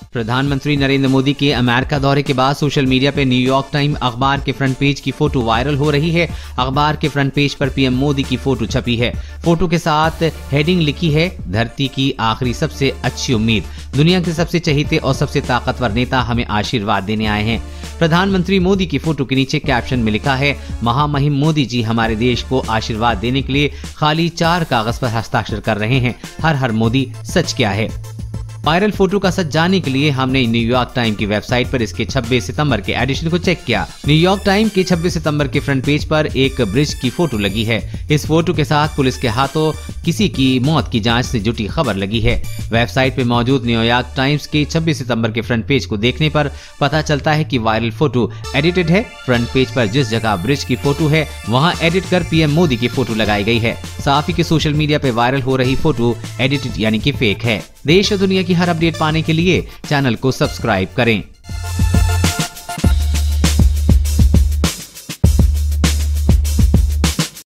प्रधानमंत्री नरेंद्र मोदी के अमेरिका दौरे के बाद सोशल मीडिया पे न्यूयॉर्क टाइम अखबार के फ्रंट पेज की फोटो वायरल हो रही है। अखबार के फ्रंट पेज पर पीएम मोदी की फोटो छपी है। फोटो के साथ हेडिंग लिखी है, धरती की आखिरी सबसे अच्छी उम्मीद, दुनिया के सबसे चहेते और सबसे ताकतवर नेता हमें आशीर्वाद देने आए हैं। प्रधानमंत्री मोदी की फोटो के नीचे कैप्शन में लिखा है, महामहिम मोदी जी हमारे देश को आशीर्वाद देने के लिए खाली 4 कागज पर हस्ताक्षर कर रहे हैं। हर हर मोदी सच क्या है। वायरल फोटो का सच जानने के लिए हमने न्यूयॉर्क टाइम की वेबसाइट पर इसके 26 सितंबर के एडिशन को चेक किया। न्यूयॉर्क टाइम के 26 सितंबर के फ्रंट पेज पर एक ब्रिज की फोटो लगी है। इस फोटो के साथ पुलिस के हाथों किसी की मौत की जांच से जुटी खबर लगी है। वेबसाइट पे मौजूद न्यूयॉर्क टाइम्स के 26 सितंबर के फ्रंट पेज को देखने पर पता चलता है कि वायरल फोटो एडिटेड है। फ्रंट पेज पर जिस जगह ब्रिज की फोटो है वहाँ एडिट कर पीएम मोदी की फोटो लगाई गई है। साफ ही कि सोशल मीडिया पे वायरल हो रही फोटो एडिटेड यानी कि फेक है। देश और दुनिया की हर अपडेट पाने के लिए चैनल को सब्सक्राइब करें।